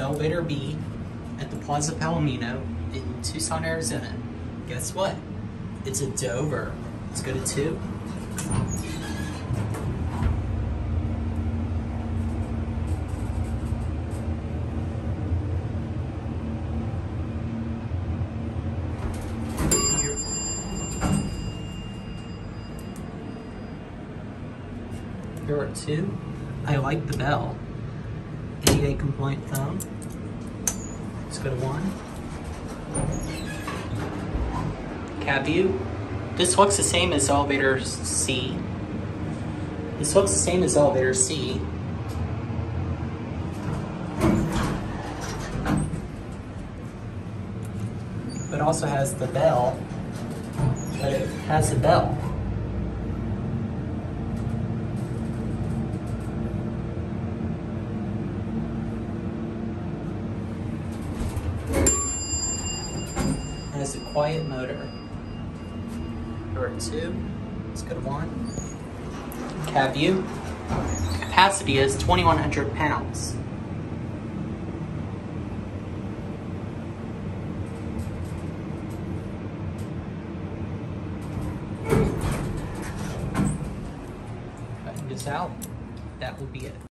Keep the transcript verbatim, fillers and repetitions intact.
elevator B at the Plaza Palomino in Tucson, Arizona. Guess what? It's a Dover. Let's go to two. Here are two. I like the bell. A D A compliant phone. Let's go to one. Cab view. This looks the same as elevator C. This looks the same as elevator C. But also has the bell. But it has the bell. It has a quiet motor. Here are two. Let's go to one. Cab view. Capacity is twenty-one hundred pounds. Cutting this out. That will be it.